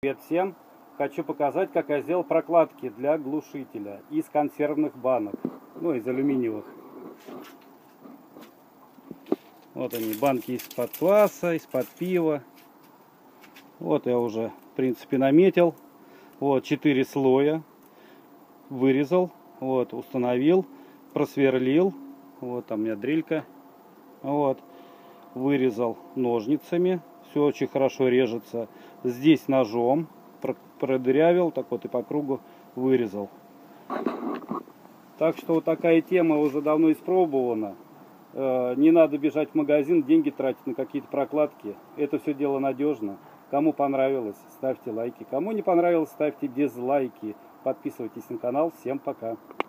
Привет всем! Хочу показать, как я сделал прокладки для глушителя из консервных банок, ну из алюминиевых. Вот они, банки из-под кваса, из-под пива. Вот я уже в принципе наметил. Вот 4 слоя. Вырезал, вот установил, просверлил. Вот там у меня дрелька. Вот. Вырезал ножницами. Все очень хорошо режется. Здесь ножом продырявил, так вот и по кругу вырезал. Так что вот такая тема уже давно испробована. Не надо бежать в магазин, деньги тратить на какие-то прокладки. Это все дело надежно. Кому понравилось, ставьте лайки. Кому не понравилось, ставьте дизлайки. Подписывайтесь на канал. Всем пока.